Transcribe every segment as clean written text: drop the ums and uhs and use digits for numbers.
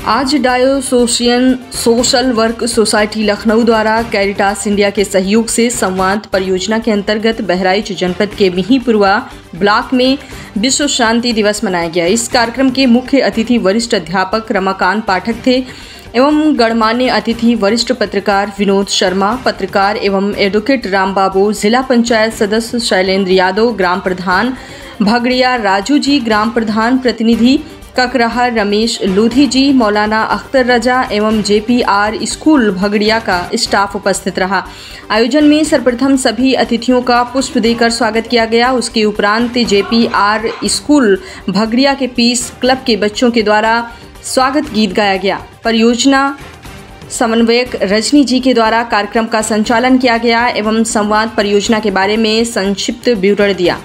आज diocesan social work society Lucknow द्वारा Caritas India के सहयोग से संवाद परियोजना के अंतर्गत बहराइच जनपद के मिहींपुरवा ब्लॉक में विश्व शांति दिवस मनाया गया। इस कार्यक्रम के मुख्य अतिथि वरिष्ठ अध्यापक रमाकांत पाठक थे एवं गणमान्य अतिथि वरिष्ठ पत्रकार विनोद शर्मा, पत्रकार एवं एडवोकेट रामबाबू, जिला पंचायत सदस्य शैलेंद्र यादव, ग्राम प्रधान भगड़िया राजू जी, ग्राम प्रधान प्रतिनिधि ककराहा रमेश लोधी जी, मौलाना अख्तर रजा एवं JPR स्कूल भगड़िया का स्टाफ उपस्थित रहा। आयोजन में सर्वप्रथम सभी अतिथियों का पुष्प देकर स्वागत किया गया। उसके उपरांत JPR स्कूल भगड़िया के पीस क्लब के बच्चों के द्वारा स्वागत गीत गाया गया। परियोजना समन्वयक रजनी जी के द्वारा कार्यक्रम का संचालन किया गया एवं संवाद परियोजना के बारे में संक्षिप्त विवरण दिया।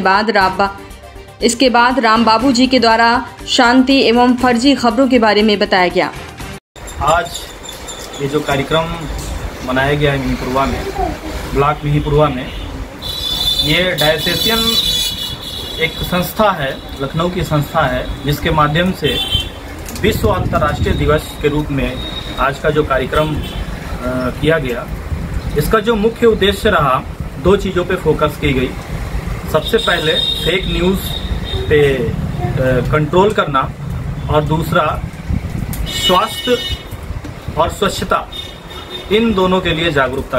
इसके बाद रामबाबू जी के द्वारा शांति एवं फर्जी खबरों के बारे में बताया गया। आज ये जो कार्यक्रम मनाया गया है मिहींपुरवा में, ब्लॉक मिहींपुरवा में, ये डायोसेशियन एक संस्था है, लखनऊ की संस्था है, जिसके माध्यम से विश्व अंतर्राष्ट्रीय दिवस के रूप में आज का जो कार्यक्रम किया गया, इसका जो मुख्य उद्देश्य रहा, दो चीज़ों पे फोकस की गई। सबसे पहले फेक न्यूज़ पे कंट्रोल करना और दूसरा स्वास्थ्य और स्वच्छता, इन दोनों के लिए जागरूकता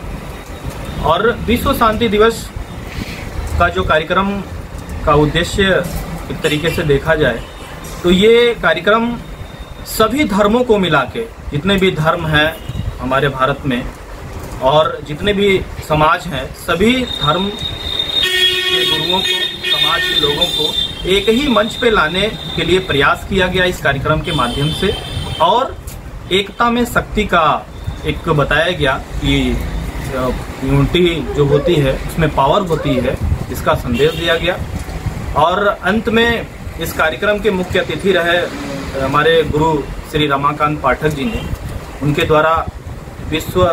करना। और विश्व शांति दिवस का जो कार्यक्रम का उद्देश्य एक तरीके से देखा जाए तो ये कार्यक्रम सभी धर्मों को मिला के, जितने भी धर्म हैं हमारे भारत में और जितने भी समाज हैं, सभी धर्म के गुरुओं को, समाज के लोगों को एक ही मंच पे लाने के लिए प्रयास किया गया इस कार्यक्रम के माध्यम से। और एकता में शक्ति का एक बताया गया कि यूनिटी जो होती है उसमें पावर होती है, इसका संदेश दिया गया। और अंत में इस कार्यक्रम के मुख्य अतिथि रहे हमारे गुरु श्री रमाकांत पाठक जी ने, उनके द्वारा विश्व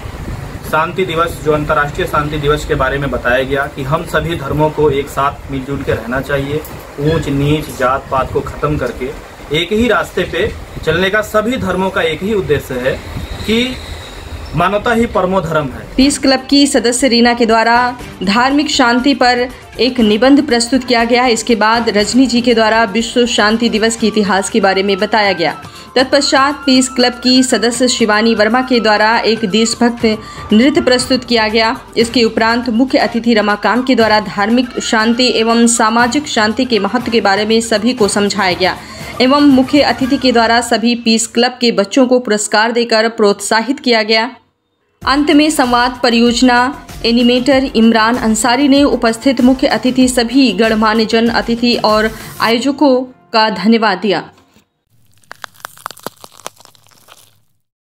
शांति दिवस, जो अंतर्राष्ट्रीय शांति दिवस के बारे में बताया गया कि हम सभी धर्मों को एक साथ मिलजुल के रहना चाहिए, ऊंच नीच जात पात को खत्म करके एक ही रास्ते पे चलने का सभी धर्मों का एक ही उद्देश्य है कि मानवता ही परमो धर्म है। पीस क्लब की सदस्य रीना के द्वारा धार्मिक शांति पर एक निबंध प्रस्तुत किया गया। इसके बाद रजनी जी के द्वारा विश्व शांति दिवस के इतिहास के बारे में बताया गया। तत्पश्चात पीस क्लब की सदस्य शिवानी वर्मा के द्वारा एक देशभक्त नृत्य प्रस्तुत किया गया। इसके उपरांत मुख्य अतिथि रमाकांत के द्वारा धार्मिक शांति एवं सामाजिक शांति के महत्व के बारे में सभी को समझाया गया एवं मुख्य अतिथि के द्वारा सभी पीस क्लब के बच्चों को पुरस्कार देकर प्रोत्साहित किया गया। अंत में संवाद परियोजना एनिमेटर इमरान अंसारी ने उपस्थित मुख्य अतिथि, सभी गणमान्य जन, अतिथि और आयोजकों का धन्यवाद दिया।